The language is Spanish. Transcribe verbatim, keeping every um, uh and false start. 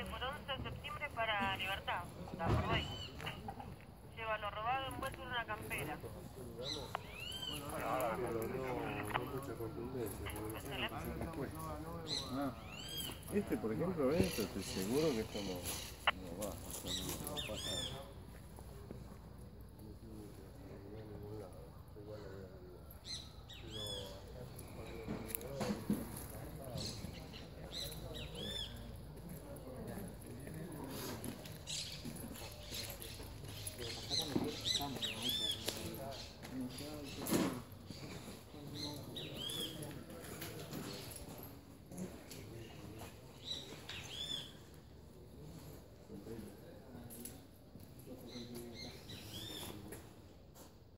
siete por once de septiembre para Libertad, la Borrey. Lleva lo robado envuelto en una campera. Pero no, no mucha contundencia. Ah, este por ejemplo, esto, estoy seguro que esto no, no va, o sea, no, no pasa.